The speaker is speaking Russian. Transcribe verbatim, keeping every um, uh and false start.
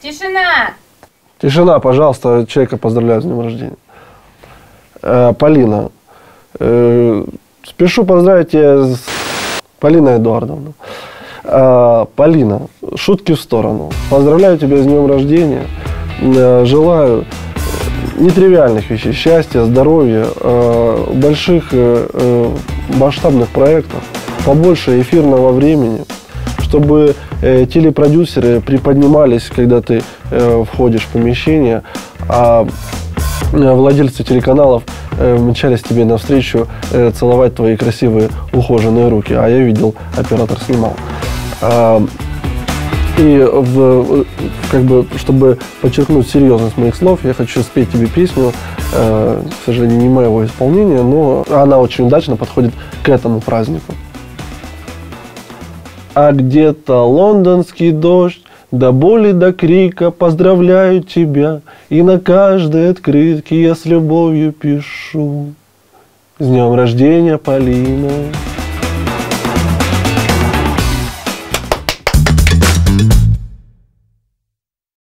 Тишина! Тишина, пожалуйста, человека поздравляю с днем рождения. Э, Полина, э, спешу поздравить тебя с... Полина Эдуардовна. Э, Полина, шутки в сторону. Поздравляю тебя с днем рождения. Э, желаю нетривиальных вещей, счастья, здоровья, э, больших э, э, масштабных проектов, побольше эфирного времени, чтобы э, телепродюсеры приподнимались, когда ты э, входишь в помещение, а э, владельцы телеканалов э, мчались тебе навстречу э, целовать твои красивые ухоженные руки. А я видел, оператор снимал. А, и в, как бы, чтобы подчеркнуть серьезность моих слов, я хочу спеть тебе песню, э, к сожалению, не моего исполнения, но она очень удачно подходит к этому празднику. А где-то лондонский дождь, до боли, до крика поздравляю тебя. И на каждой открытке я с любовью пишу: с днем рождения, Полина.